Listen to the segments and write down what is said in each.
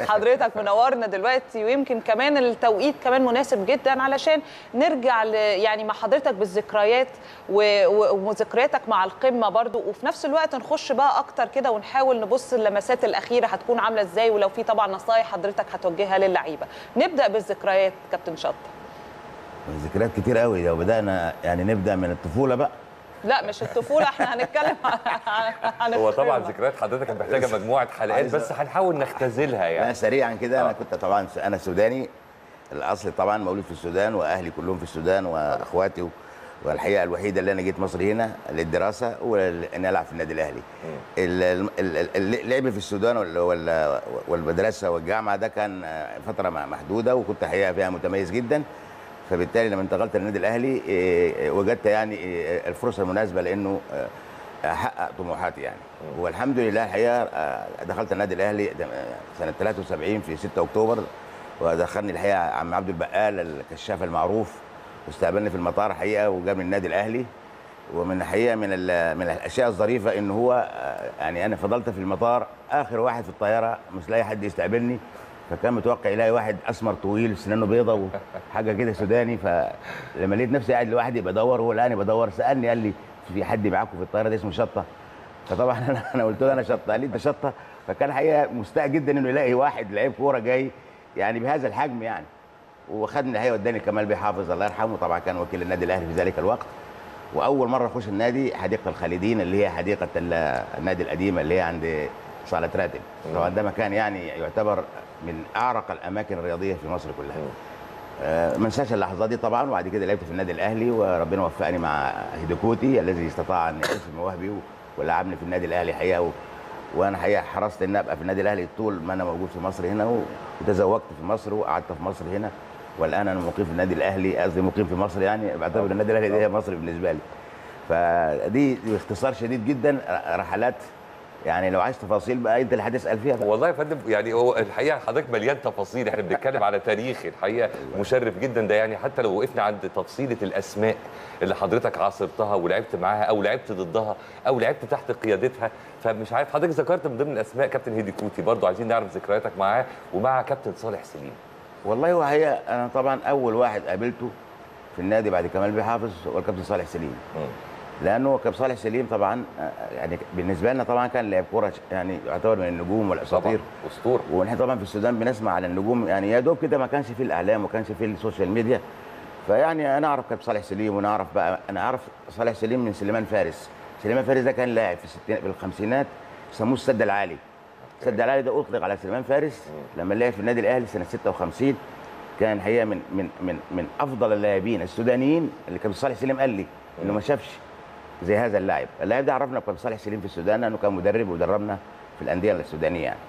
حضرتك منورنا دلوقتي، ويمكن كمان التوقيت كمان مناسب جدا علشان نرجع يعني مع حضرتك بالذكريات وذكرياتك مع القمه برضو، وفي نفس الوقت نخش بقى اكتر كده ونحاول نبص اللمسات الاخيره هتكون عامله ازاي، ولو في طبعا نصايح حضرتك هتوجهها للعيبه. نبدا بالذكريات كابتن شطه. ذكريات كتير قوي لو بدانا، يعني نبدا من الطفوله بقى. لا مش الطفوله، احنا هنتكلم عن هو طبعا ذكريات حضرتك كانت محتاجه مجموعه حلقات، بس هنحاول نختزلها يعني. لا سريعا كده. انا كنت طبعا انا سوداني الاصل، طبعا مولود في السودان واهلي كلهم في السودان واخواتي، والحقيقه الوحيده اللي انا جيت مصر هنا للدراسه وان العب في النادي الاهلي. اللعب في السودان والمدرسه والجامعه ده كان فتره محدوده، وكنت حقيقه فيها متميز جدا. فبالتالي لما انتقلت للنادي الاهلي وجدت يعني الفرصه المناسبه لانه احقق طموحاتي يعني. والحمد لله الحقيقه دخلت النادي الاهلي سنه 73 في 6 اكتوبر، ودخلني الحقيقه عم عبد البقال الكشاف المعروف، واستقبلني في المطار حقيقه وجاب من النادي الاهلي. ومن الحقيقه من الاشياء الظريفه ان هو يعني انا فضلت في المطار اخر واحد في الطياره، مش لاقي حد يستقبلني، فكان متوقع يلاقي واحد اسمر طويل سنانه بيضه وحاجه كده سوداني. فلما لقيت نفسي قاعد لوحدي بدور، هو لقاني بدور سالني قال لي في حد معاكم في الطياره ده اسمه شطه؟ فطبعا انا قلت له انا شطه. قال لي انت شطه؟ فكان حقيقه مستاء جدا انه يلاقي واحد لعيب كوره جاي يعني بهذا الحجم يعني. وخدني الحقيقه وداني كمال بيه حافظ الله يرحمه، طبعا كان وكيل النادي الاهلي في ذلك الوقت. واول مره اخش النادي حديقه الخالدين اللي هي حديقه النادي القديمه اللي هي عند صاله راتب. طبعا ده مكان يعني يعتبر من اعرق الاماكن الرياضيه في مصر كلها. ما انساش اللحظات دي طبعا. وبعد كده لعبت في النادي الاهلي، وربنا وفقني مع هيدوكوتي الذي استطاع ان يعرف مواهبي ولعبني في النادي الاهلي حقيقه. وانا حقيقه حرصت ان ابقى في النادي الاهلي طول ما انا موجود في مصر هنا، وتزوجت في مصر وقعدت في مصر هنا، والان انا مقيم في النادي الاهلي، قصدي مقيم في مصر يعني، بعتبر النادي الاهلي دي هي مصر بالنسبه لي. فدي باختصار شديد جدا رحلات، يعني لو عايز تفاصيل بقى انت اللي هتسال فيها بقى. والله يا فندم يعني هو الحقيقه حضرتك مليان تفاصيل، احنا بنتكلم على تاريخ الحقيقه مشرف جدا ده يعني. حتى لو وقفنا عند تفصيله الاسماء اللي حضرتك عاصرتها ولعبت معاها او لعبت ضدها او لعبت تحت قيادتها، فمش عارف حضرتك ذكرت من ضمن الاسماء كابتن هيدوكوتي، برضه عايزين نعرف ذكرياتك معاه ومع كابتن صالح سليم. والله وهي انا طبعا اول واحد قابلته في النادي بعد كمال بيه حافظ هو الكابتن صالح سليم. لانه كابتن صالح سليم طبعا يعني بالنسبه لنا طبعا كان لاعب كوره يعني يعتبر من النجوم والاساطير، اسطوره. ونحن طبعا في السودان بنسمع على النجوم يعني يا دوب كده، ما كانش في الاعلام وما كانش في السوشيال ميديا. فيعني انا اعرف كابتن صالح سليم، ونعرف بقى انا اعرف صالح سليم من سليمان فارس. سليمان فارس ده كان لاعب في الخمسينات يسموه السد العالي. السد العالي ده اطلق على سليمان فارس لما لعب في النادي الاهلي سنه 56. كان حقيقه من افضل اللاعبين السودانيين اللي كابتن صالح سليم قال لي انه ما شافش زي هذا اللاعب. اللاعب ده عرفنا بكابتن صالح سليم في السودان لانه كان مدرب ودربنا في الانديه السودانيه يعني.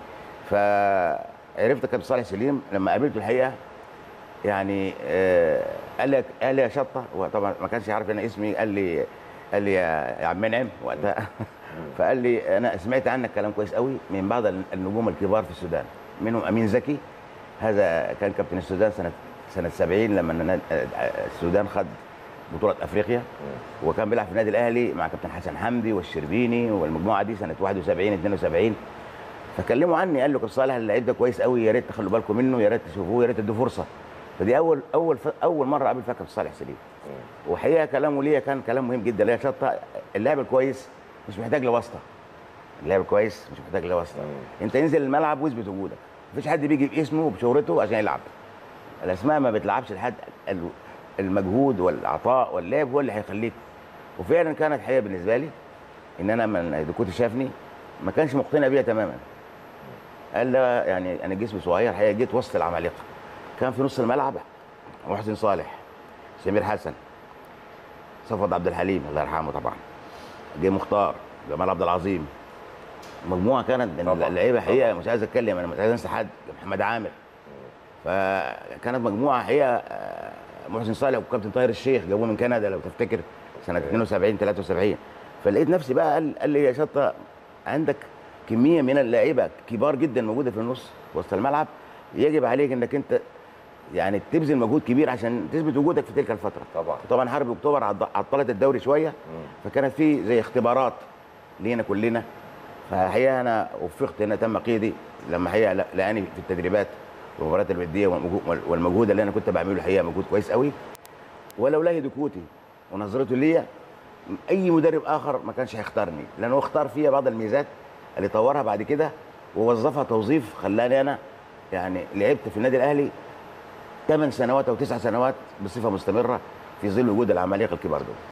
فعرفت كابتن صالح سليم لما قابلته الحقيقه يعني قال لي يا شطه، وطبعا ما كانش يعرف انا اسمي. قال لي يا عم منعم وقتها فقال لي انا سمعت عنك كلام كويس قوي من بعض النجوم الكبار في السودان، منهم امين زكي. هذا كان كابتن السودان سنه 70 لما السودان خد بطوله افريقيا، وكان بيلعب في النادي الاهلي مع كابتن حسن حمدي والشربيني والمجموعه دي سنه 71 72. فكلموا عني قال له كابتن صالح اللعيب ده كويس قوي، يا ريت تخلوا بالكم منه، يا ريت تشوفوه، يا ريت تدوا فرصه. فدي اول مره قابل فيها كابتن صالح سليم. وحقيقه كلامه ليا كان كلام مهم جدا. يا شطه اللاعب الكويس مش محتاج لواسطه. اللاعب الكويس مش محتاج لواسطه. انت انزل الملعب واثبت وجودك. مفيش حد بيجي باسمه وبشهرته عشان يلعب. الاسماء ما بتلعبش لحد، المجهود والعطاء واللعب هو اللي هيخليك. وفعلا كانت حقيقه بالنسبه لي ان انا من هيدوكوتي شافني ما كانش مقتنع بيها تماما. قال لا يعني انا جسمي صغير الحقيقه، جيت وسط العمالقه. كان في نص الملعب محسن صالح، سمير حسن، صفوت عبد الحليم الله يرحمه طبعا، جه مختار، جمال عبد العظيم. مجموعه كانت من اللعيبه حقيقه مش عايز اتكلم، انا مش عايز انسى حد، محمد عامر. فكانت مجموعه حقيقه. محسن صالح وكابتن طاهر الشيخ جابوه من كندا لو تفتكر سنه 72 73. فلقيت نفسي بقى قال لي يا شطه عندك كميه من اللعيبه كبار جدا موجوده في النص وسط الملعب، يجب عليك انك انت يعني تبذل مجهود كبير عشان تثبت وجودك في تلك الفتره. طبعا حرب اكتوبر عطلت الدوري شويه، فكانت في زي اختبارات لينا كلنا. فالحقيقه انا وفقت ان تم قيدي لما هي لقاني في التدريبات والمباريات الوديه والمجهود اللي انا كنت بعمله الحقيقه مجهود كويس قوي. ولولا هدوكوتي ونظرته ليا اي مدرب اخر ما كانش هيختارني، لانه اختار فيا بعض الميزات اللي طورها بعد كده ووظفها توظيف خلاني انا يعني لعبت في النادي الاهلي 8 سنوات او 9 سنوات بصفه مستمره في ظل وجود العمالقه الكبار دول.